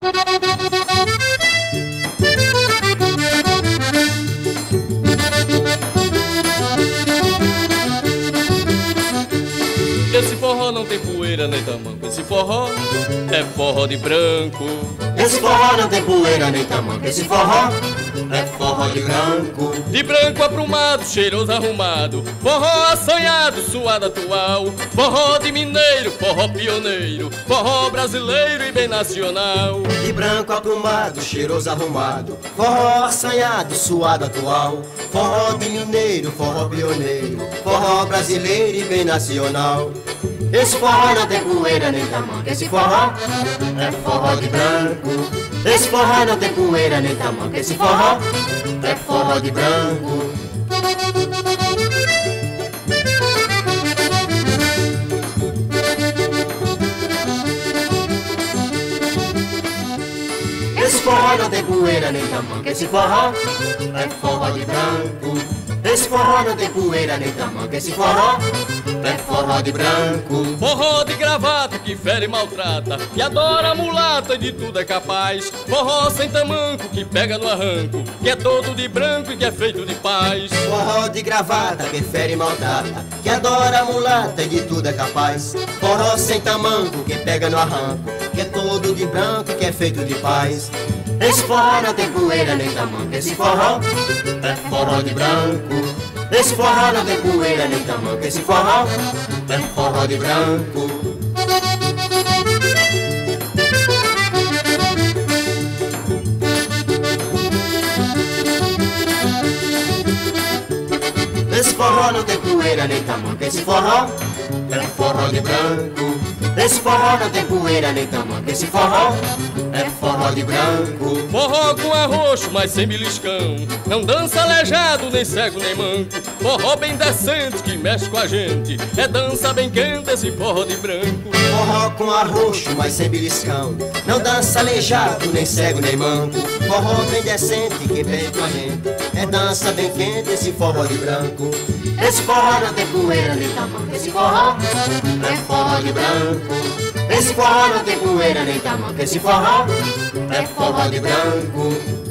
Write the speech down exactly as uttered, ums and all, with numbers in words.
Esse forró não tem poeira nem tamanco, esse forró é forró de branco. Esse forró não tem poeira nem tamanco, esse forró é forró de branco. De branco aprumado, cheiroso arrumado, forró assanhado, suado atual. Forró de mineiro, forró pioneiro, forró brasileiro e bem nacional. De branco aprumado, cheiroso arrumado, forró assanhado, suado atual. Forró de mineiro, forró pioneiro, forró brasileiro e bem nacional. Esse forró não tem poeira nem tamanco, esse forró é forró de branco. Esse forró não tem poeira nem tamanco, esse forró é forró de branco. Esse forró não tem poeira nem tamanco, esse forró é forró de branco. Esse forró não tem poeira nem tamanco, esse forró é forró de branco. Forró de gravata que fere e maltrata, que adora a mulata e de tudo é capaz. Forró sem tamanco que pega no arranco, que é todo de branco e que é feito de paz. Forró de gravata que fere e maltrata, que adora a mulata e de tudo é capaz. Forró sem tamanco que pega no arranco, que é todo de branco e que é feito de paz. Esse forró não tem poeira nem tamanco, esse forró é forró de branco. Esse forró não tem poeira nem tamanco, esse forró é forró de branco. Esse forró não tem poeira nem tamanco, esse forró é forró de branco. Esse forró não tem poeira nem tamanco, esse forró é forró de branco. Forró com arroxo, mas sem beliscão, não dança aleijado, nem cego, nem manco. Forró bem decente que mexe com a gente, é dança bem quente esse forró de branco. Forró com arroxo, mas sem beliscão, não dança aleijado, nem cego, nem manco. Forró bem decente que mexe com a gente, é dança bem quente esse forró de branco. Esse forró não tem poeira nem tamanco, esse forró é forró de branco. Esse forró não tem poeira nem tamanco, esse forró é forró de branco.